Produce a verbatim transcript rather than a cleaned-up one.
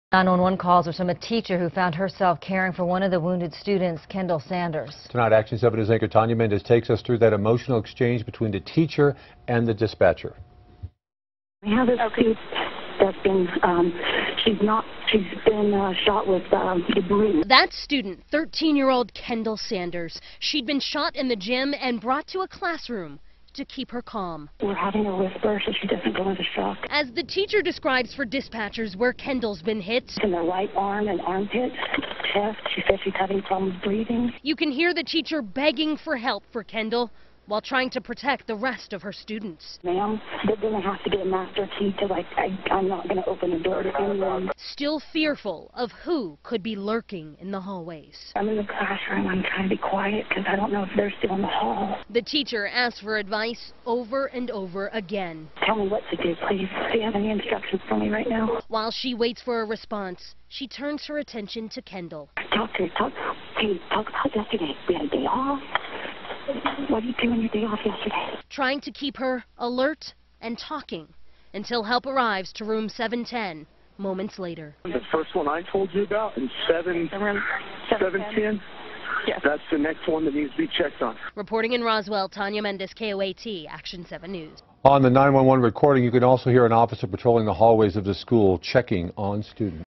nine one one calls are from a teacher who found herself caring for one of the wounded students, Kendall Sanders. Tonight, Action seven News anchor Tanya Mendez takes us through that emotional exchange between the teacher and the dispatcher. We have a student that's been, um, she's not, she's been uh, shot with um, debris. That student, thirteen-year-old Kendall Sanders, she'd been shot in the gym and brought to a classroom to keep her calm. We're having her whisper so she doesn't go into shock. As the teacher describes for dispatchers where Kendall's been hit. In the right arm and armpit, chest, she says she's having problems breathing. You can hear the teacher begging for help for Kendall while trying to protect the rest of her students. Ma'am, they're going to have to get a master key to, like, I, I'm not going to open the door to anyone. Still fearful of who could be lurking in the hallways. I'm in the classroom. I'm trying to be quiet because I don't know if they're still in the hall. The teacher asks for advice over and over again. Tell me what to do, please. Do you have any instructions for me right now? While she waits for a response, she turns her attention to Kendall. Talk to her. Talk, hey, talk about yesterday. We had a day off. What did you do on your day off yesterday? Trying to keep her alert and talking until help arrives to room seven ten moments later. The first one I told you about in seven ten, yes. That's the next one that needs to be checked on. Reporting in Roswell, Tanya Mendez, K O A T, Action seven News. On the nine one one recording, you can also hear an officer patrolling the hallways of the school checking on students.